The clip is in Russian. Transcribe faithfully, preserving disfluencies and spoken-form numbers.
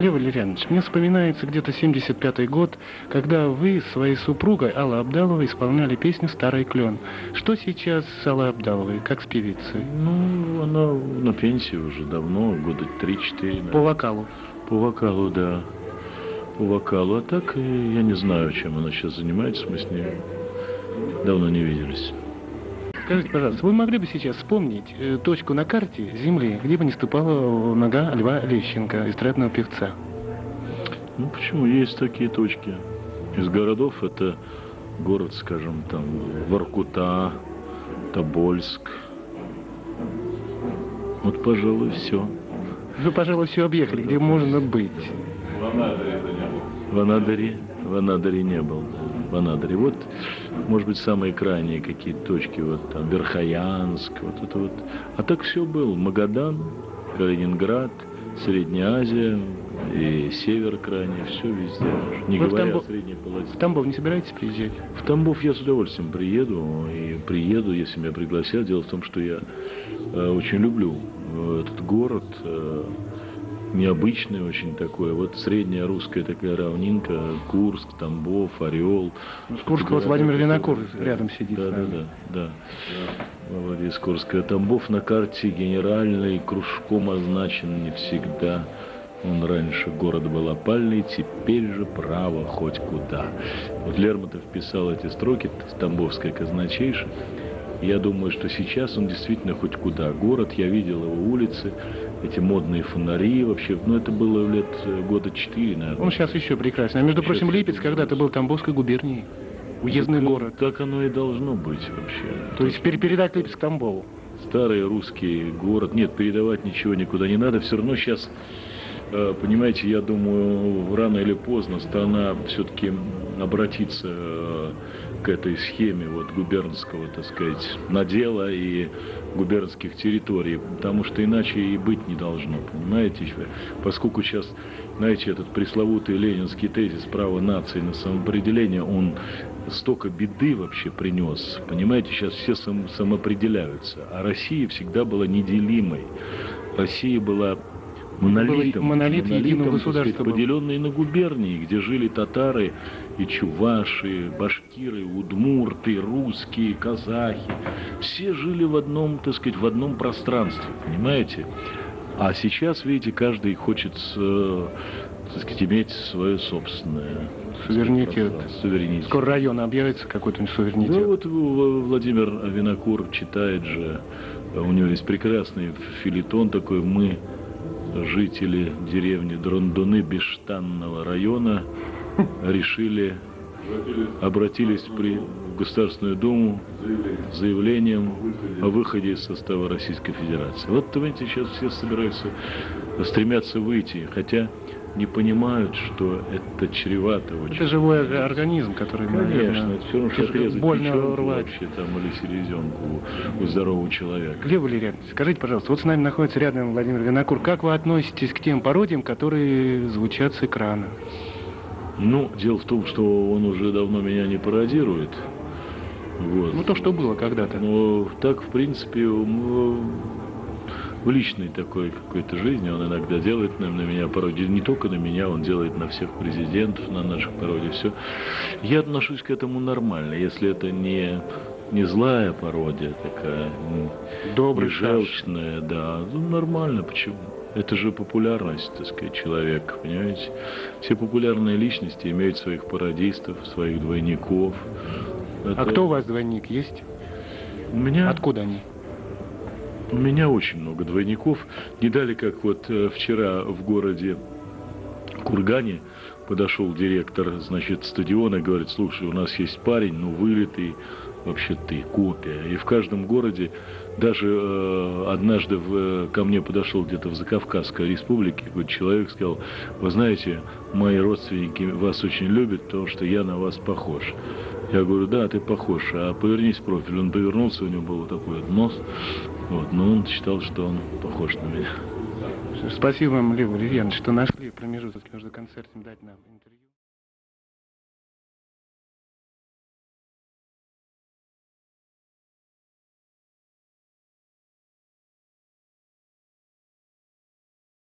Лев Валерьянович, мне вспоминается где-то семьдесят пятый год, когда вы с своей супругой Аллой Абдаловой исполняли песню «Старый клен». Что сейчас с Аллой Абдаловой, как с певицей? Ну, она на пенсии уже давно, года три-четыре. По вокалу? По вокалу, да. По вокалу. А так, я не знаю, чем она сейчас занимается, мы с ней давно не виделись. Скажите, пожалуйста, вы могли бы сейчас вспомнить э, точку на карте Земли, где бы не ступала нога Льва Лещенко, эстрадного певца? Ну, почему? Есть такие точки. Из городов это город, скажем, там, Воркута, Тобольск. Вот, пожалуй, все. Вы, пожалуй, все объехали, где можно быть. В Анадыре не был. В Анадыре, в Анадыре не был. В Анадыре. Вот, может быть, самые крайние какие-то точки, вот там Верхоянск, вот это вот. А так все был. Магадан, Калининград, Средняя Азия и север крайний, все везде. Не Вы говоря Тамбов... о Средней полосе. В Тамбов не собираетесь приезжать? В Тамбов я с удовольствием приеду, и приеду, если меня пригласят. Дело в том, что я э, очень люблю э, этот город, э, необычный очень такой. Вот средняя русская такая равнинка, Курск, Тамбов, Орел. С Курска вот Владимир Винокур рядом сидит. Да, да, да, да. Володя из Курска. Тамбов на карте генеральный, кружком означен не всегда. Он раньше город был опальный, теперь же право хоть куда. Вот Лермонтов писал эти строки в Тамбовской казначейше. Я думаю, что сейчас он действительно хоть куда. Город, я видел его улицы, эти модные фонари вообще. Ну, это было лет года четыре, наверное. Он сейчас еще прекрасный. А между сейчас прочим, Липецк когда-то был Тамбовской губернией. Уездный так, город. Так оно и должно быть вообще. То есть пере передать Липецк Тамбову? Старый русский город. Нет, передавать ничего никуда не надо. Все равно сейчас... Понимаете, я думаю, рано или поздно страна все-таки обратится к этой схеме вот губернского, так сказать, надела и губернских территорий, потому что иначе и быть не должно, понимаете? Поскольку сейчас, знаете, этот пресловутый ленинский тезис права нации на самоопределение, он столько беды вообще принес, понимаете, сейчас все сам, самоопределяются, а Россия всегда была неделимой, Россия была монолитом, монолит единого государства, поделенный на губернии, где жили татары и чуваши, башкиры, удмурты, русские, казахи. Все жили в одном, так сказать, в одном пространстве, понимаете? А сейчас, видите, каждый хочет, так сказать, иметь свое собственное. Суверенитет. Суверенитет. Скоро район объявится какой-то суверенитет. Да, вот Владимир Винокур читает же, у него есть прекрасный филетон такой «Мы». Жители деревни Дрондуны Бештанного района решили, обратились при в Государственную Думу с заявлением о выходе из состава Российской Федерации. Вот, понимаете, сейчас все собираются, стремятся выйти, хотя не понимают, что это чревато очень. Это живой организм, который, конечно, наверное, это все равно, что отрезать больно рвать вообще там или селезенку у здорового человека. Лев Валерьянович, скажите, пожалуйста, вот с нами находится рядом Владимир Винокур. Как вы относитесь к тем пародиям, которые звучат с экрана? Ну, дело в том, что он уже давно меня не пародирует. Вот. Ну, то, что было когда-то. Но так, в принципе, в личной такой какой-то жизни он иногда делает на, на меня пародию. Не только на меня, он делает на всех президентов, на наших пародий. Все. Я отношусь к этому нормально. Если это не, не злая пародия такая, добрый, желчная, да, ну, нормально, почему? Это же популярность, так сказать, человека, понимаете? Все популярные личности имеют своих пародистов, своих двойников. Это... А кто у вас двойник есть? У меня... Откуда они? У меня очень много двойников. Не дали, как вот э, вчера в городе Кургане подошел директор, значит, стадиона и говорит: слушай, у нас есть парень, ну, вылитый, вообще ты, копия. И в каждом городе, даже э, однажды в, ко мне подошел где-то в Закавказской республике какой-то человек, сказал: вы знаете, мои родственники вас очень любят, потому что я на вас похож. Я говорю: да, ты похож, а повернись в профиль. Он повернулся, у него был такой вот нос, вот, но он считал, что он похож на меня. Спасибо вам, Лев Валерьянович, что нашли промежуток между концертами дать нам интервью.